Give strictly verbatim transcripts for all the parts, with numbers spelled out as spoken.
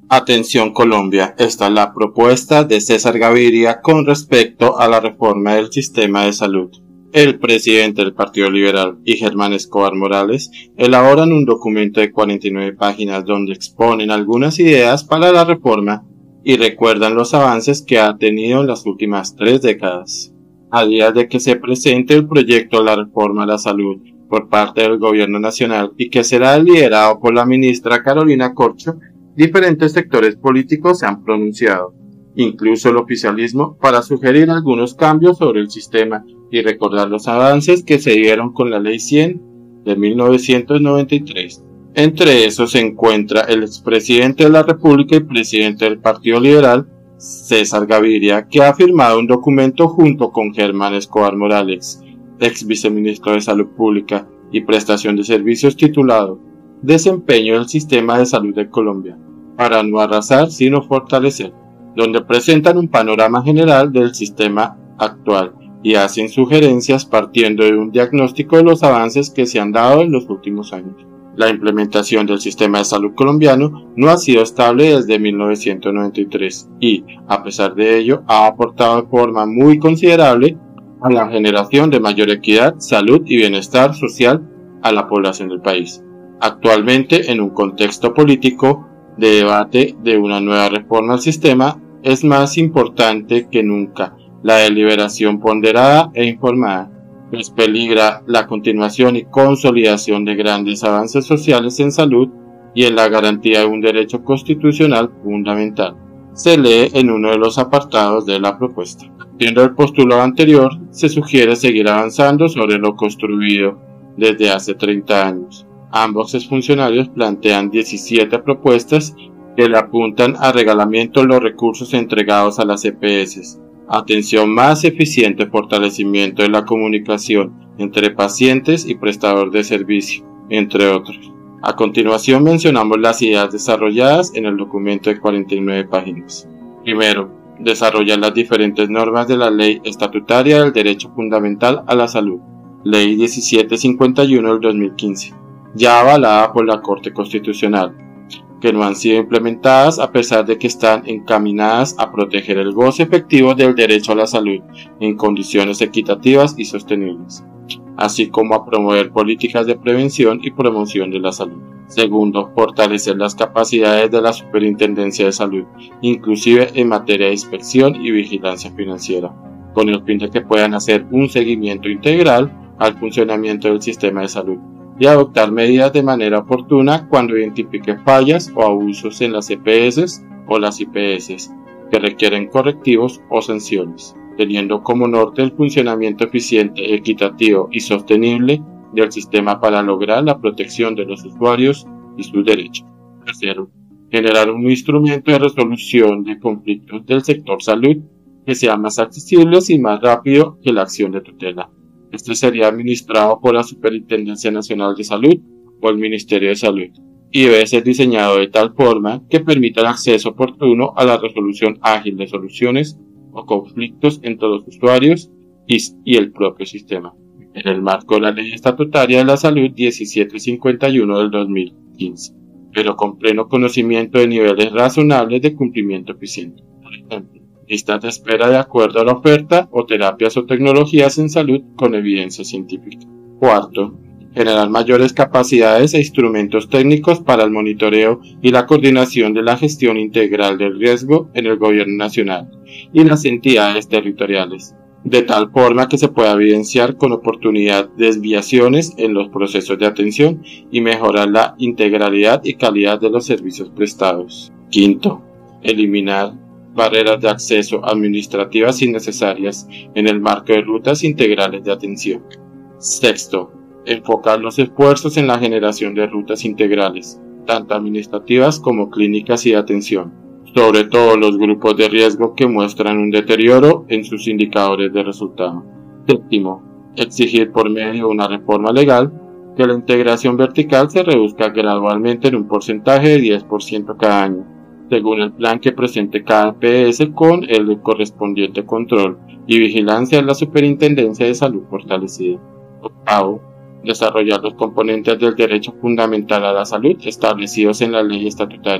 Atención Colombia, esta es la propuesta de César Gaviria con respecto a la reforma del sistema de salud. El presidente del Partido Liberal y Germán Escobar Morales elaboran un documento de cuarenta y nueve páginas donde exponen algunas ideas para la reforma y recuerdan los avances que ha tenido en las últimas tres décadas. A días de que se presente el proyecto de la reforma a la salud por parte del Gobierno Nacional y que será liderado por la ministra Carolina Corcho, diferentes sectores políticos se han pronunciado, incluso el oficialismo, para sugerir algunos cambios sobre el sistema y recordar los avances que se dieron con la Ley cien de mil novecientos noventa y tres. Entre esos se encuentra el expresidente de la República y presidente del Partido Liberal, César Gaviria, que ha firmado un documento junto con Germán Escobar Morales, ex viceministro de Salud Pública y Prestación de Servicios, titulado Desempeño del Sistema de Salud de Colombia, para no arrasar sino fortalecer, donde presentan un panorama general del sistema actual y hacen sugerencias partiendo de un diagnóstico de los avances que se han dado en los últimos años. La implementación del sistema de salud colombiano no ha sido estable desde mil novecientos noventa y tres y, a pesar de ello, ha aportado de forma muy considerable a la generación de mayor equidad, salud y bienestar social a la población del país. Actualmente, en un contexto político de debate de una nueva reforma al sistema, es más importante que nunca la deliberación ponderada e informada, pues peligra la continuación y consolidación de grandes avances sociales en salud y en la garantía de un derecho constitucional fundamental. Se lee en uno de los apartados de la propuesta. Partiendo del postulado anterior, se sugiere seguir avanzando sobre lo construido desde hace treinta años. Ambos exfuncionarios plantean diecisiete propuestas que le apuntan a regalamiento de los recursos entregados a las E P S, atención más eficiente, fortalecimiento de la comunicación entre pacientes y prestador de servicio, entre otros. A continuación mencionamos las ideas desarrolladas en el documento de cuarenta y nueve páginas. Primero, desarrollar las diferentes normas de la Ley Estatutaria del Derecho Fundamental a la Salud, Ley diecisiete cincuenta y uno del dos mil quince. Ya avalada por la Corte Constitucional, que no han sido implementadas a pesar de que están encaminadas a proteger el goce efectivo del derecho a la salud en condiciones equitativas y sostenibles, así como a promover políticas de prevención y promoción de la salud. Segundo, fortalecer las capacidades de la Superintendencia de Salud, inclusive en materia de inspección y vigilancia financiera, con el fin de que puedan hacer un seguimiento integral al funcionamiento del sistema de salud y adoptar medidas de manera oportuna cuando identifique fallas o abusos en las E P S o las I P S que requieren correctivos o sanciones, teniendo como norte el funcionamiento eficiente, equitativo y sostenible del sistema para lograr la protección de los usuarios y sus derechos. Tercero, generar un instrumento de resolución de conflictos del sector salud que sea más accesible y más rápido que la acción de tutela. Este sería administrado por la Superintendencia Nacional de Salud o el Ministerio de Salud y debe ser diseñado de tal forma que permita el acceso oportuno a la resolución ágil de soluciones o conflictos entre los usuarios y, y el propio sistema, en el marco de la Ley Estatutaria de la Salud diecisiete cincuenta y uno del dos mil quince, pero con pleno conocimiento de niveles razonables de cumplimiento eficiente. Por ejemplo, listas de espera de acuerdo a la oferta o terapias o tecnologías en salud con evidencia científica. Cuarto, generar mayores capacidades e instrumentos técnicos para el monitoreo y la coordinación de la gestión integral del riesgo en el gobierno nacional y las entidades territoriales, de tal forma que se pueda evidenciar con oportunidad desviaciones en los procesos de atención y mejorar la integralidad y calidad de los servicios prestados. Quinto, eliminar barreras de acceso administrativas innecesarias en el marco de rutas integrales de atención. Sexto, enfocar los esfuerzos en la generación de rutas integrales, tanto administrativas como clínicas y de atención, sobre todo los grupos de riesgo que muestran un deterioro en sus indicadores de resultado. Séptimo, exigir por medio de una reforma legal que la integración vertical se reduzca gradualmente en un porcentaje de diez por ciento cada año, según el plan que presente cada E P S con el correspondiente control y vigilancia de la Superintendencia de Salud fortalecida. Octavo, desarrollar los componentes del derecho fundamental a la salud establecidos en la ley estatutaria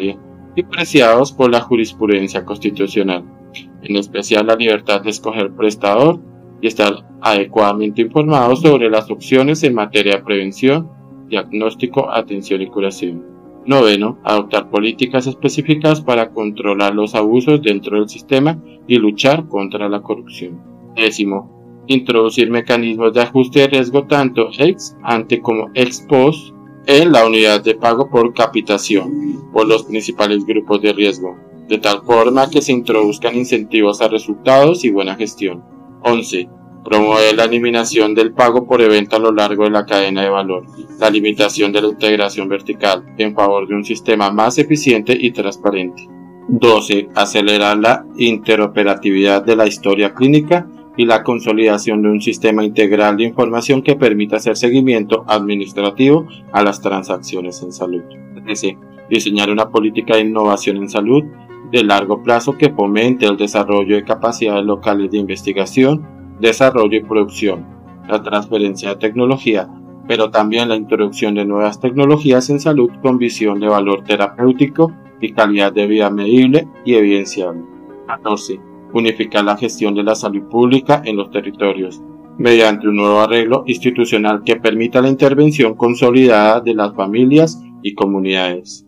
y preciados por la jurisprudencia constitucional, en especial la libertad de escoger prestador y estar adecuadamente informados sobre las opciones en materia de prevención, diagnóstico, atención y curación. Noveno, adoptar políticas específicas para controlar los abusos dentro del sistema y luchar contra la corrupción. Décimo, introducir mecanismos de ajuste de riesgo tanto ex ante como ex post en la unidad de pago por capitación por los principales grupos de riesgo, de tal forma que se introduzcan incentivos a resultados y buena gestión. once. Promover la eliminación del pago por evento a lo largo de la cadena de valor, la limitación de la integración vertical en favor de un sistema más eficiente y transparente. doce. Acelerar la interoperatividad de la historia clínica y la consolidación de un sistema integral de información que permita hacer seguimiento administrativo a las transacciones en salud. trece. Diseñar una política de innovación en salud de largo plazo que fomente el desarrollo de capacidades locales de investigación, desarrollo y producción, la transferencia de tecnología, pero también la introducción de nuevas tecnologías en salud con visión de valor terapéutico y calidad de vida medible y evidenciable. catorce. Unificar la gestión de la salud pública en los territorios, mediante un nuevo arreglo institucional que permita la intervención consolidada de las familias y comunidades.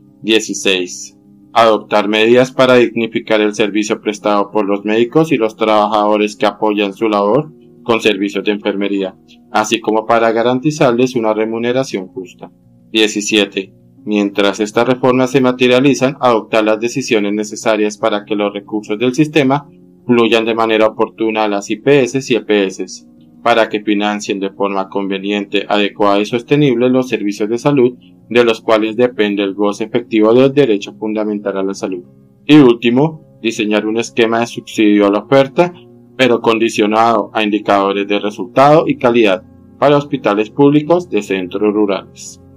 dieciséis. Adoptar medidas para dignificar el servicio prestado por los médicos y los trabajadores que apoyan su labor con servicios de enfermería, así como para garantizarles una remuneración justa. diecisiete. Mientras estas reformas se materializan, adoptar las decisiones necesarias para que los recursos del sistema fluyan de manera oportuna a las I P S y E P S, para que financien de forma conveniente, adecuada y sostenible los servicios de salud de los cuales depende el goce efectivo del derecho fundamental a la salud. Y último, diseñar un esquema de subsidio a la oferta, pero condicionado a indicadores de resultado y calidad para hospitales públicos de centros rurales.